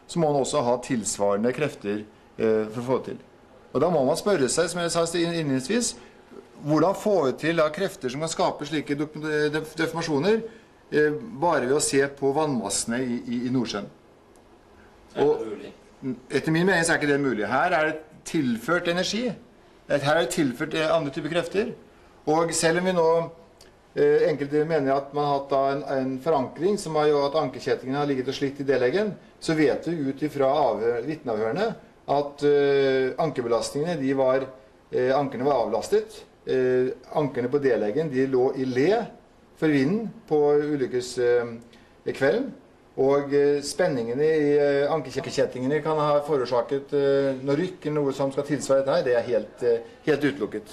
så må man også ha tilsvarende krefter for å få det til. Og da må man spørre seg, som jeg sa innledningsvis, hvordan får vi til krefter som kan skape slike deformasjoner bare ved å se på vannmassene i Nordsjøen? Og etter min mening så er ikke det mulig. Her er det tilført energi. Her er det tilført andre typer krefter. Og selv om vi nå enkelte mener at man har hatt en forankring som har gjort at ankerkjettingen har ligget og slitt i deleggen, så vet vi ut ifra vitneavhørene at ankerbelastningene, ankerne var avlastet. Ankerne på deleggen, de lå i le for vinden på ulykkeskvelden. Og spenningene i ankerkjettingene kan ha forårsaket noe rykk eller noe som skal tilsvare dette her. Det er helt utelukket.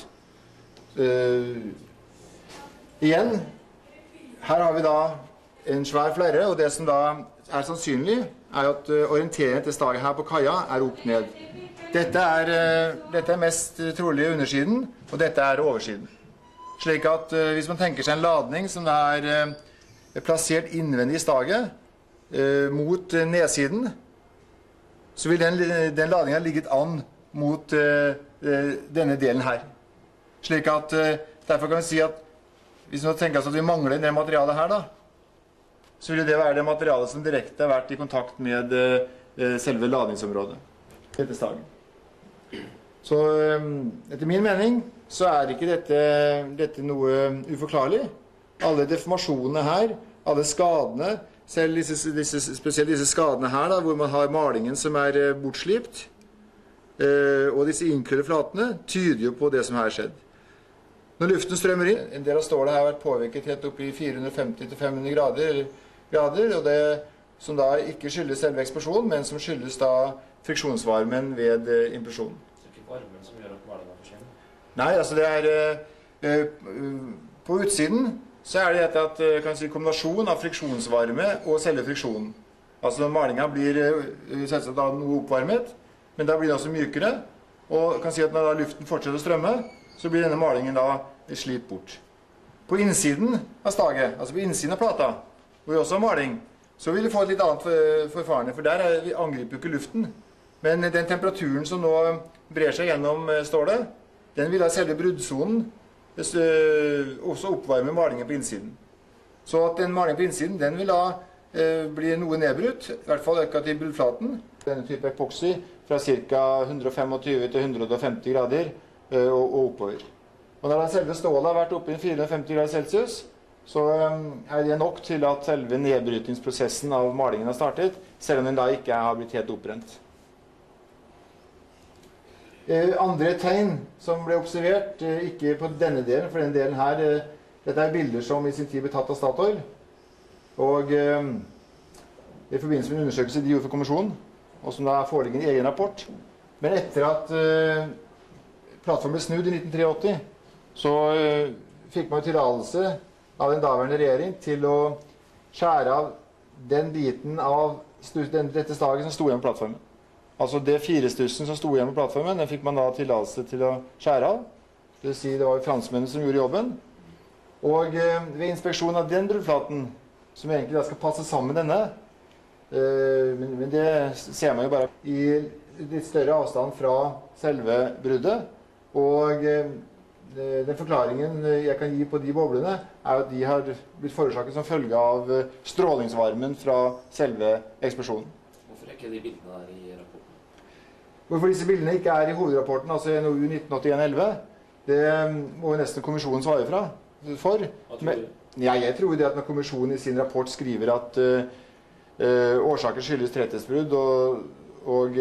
Igjen, her har vi da en svær flerre, og det som da er sannsynlig, er at orienteringen til staget her på kaia er opp-ned. Dette er mest trolig undersiden, og dette er oversiden. Slik at hvis man tenker seg en ladning som er plassert innvendig i staget, mot nedsiden, så vil den ladningen ha ligget an mot denne delen her. Slik at derfor kan vi si at hvis man tenker seg at vi mangler det materialet her da, så vil det være det materialet som direkte har vært i kontakt med selve ladningsområdet. Dette staget. Så etter min mening så er ikke dette noe uforklarlig. Alle deformasjonene her, alle skadene, selv spesielt disse skadene her da, hvor man har malingen som er bortslipt, og disse innklødde flatene, tyder jo på det som her har skjedd. Når luften strømmer inn, en del av stålet har vært påvirket helt opp i 450-500 grader, og det som da ikke skyldes selve eksplosjonen, men som skyldes da friksjonsvarmen ved implosjonen. Det er ikke varmen som gjør at malingen forsvinner? Nei, altså det er på utsiden så er det dette at, kan si, kombinasjon av friksjonsvarme og selve friksjonen. Altså malingen blir selvsagt da noe oppvarmet, men da blir den også mykere, og kan si at når luften fortsetter å strømme, så blir denne malingen da slitt bort. På innsiden av staget, altså på innsiden av plata, hvor vi også har maling, så vil vi få et litt annet forfarende, for der angriper jo ikke luften. Men den temperaturen som nå brer seg gjennom stålet, den vil da selve bruddsonen også oppvarme malingen på innsiden. Så at den malingen på innsiden, den vil da bli noe nedbrutt, i hvert fall økket i bunnflaten. Denne type epoxy fra ca. 125 til 150 grader og oppover. Og når selve stålet har vært oppe i 450 grader Celsius, så er det nok til at selve nedbrytningsprosessen av malingen har startet, selv om den da ikke har blitt helt oppbrent. Andre tegn som ble observert, ikke på denne delen, for denne delen her, dette er bilder som i sin tid ble tatt av Statoil, og i forbindelse med en undersøkelse de gjorde for kommisjonen, og som da foreligger en egen rapport. Men etter at plattformen ble snudd i 1983, så fikk man tillatelse av den daværende regjering til å skjære av den biten av dette staget som stod igjen på plattformen. Altså det firestussen som stod igjen på plattformen, den fikk man da tillatelse til å skjære av. Det vil si det var franskmennene som gjorde jobben. Og ved inspeksjon av den bruddflaten, som egentlig da skal passe sammen med denne, men det ser man jo bare i litt større avstand fra selve bruddet, og den forklaringen jeg kan gi på de boblene er at de har blitt forårsaket som følge av strålingsvarmen fra selve eksplosjonen. Hvorfor er ikke de bildene der i rapporten? Hvorfor disse bildene ikke er i hovedrapporten, altså i NOU 1981-11, det må jo nesten kommisjonen svare for. Hva tror du? Jeg tror det at når kommisjonen i sin rapport skriver at årsaker skyldes tretthetsbrudd og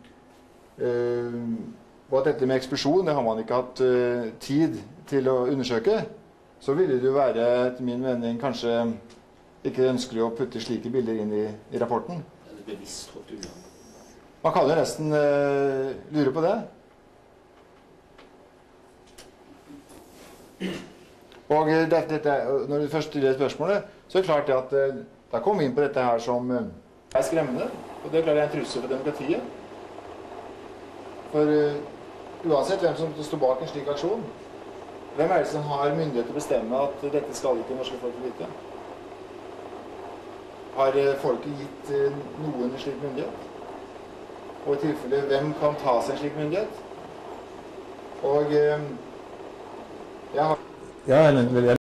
at dette med eksplosjon, det har man ikke hatt tid til å undersøke, så ville det jo være, etter min mening, kanskje ikke ønskelig å putte slike bilder inn i rapporten. Er det bevisst holdt unna? Man kan jo nesten lure på det. Og når du først stiller spørsmålet, så er det klart at da kommer vi inn på dette her som er skremmende, og det er klart det er en trussel for demokratiet. For uansett hvem som står bak en slik aksjon, hvem er det som har myndighet til å bestemme at dette skal ikke norske folk vite? Har folket gitt noen en slik myndighet? Og i tilfelle hvem kan ta seg en slik myndighet? Og jeg har... Ja,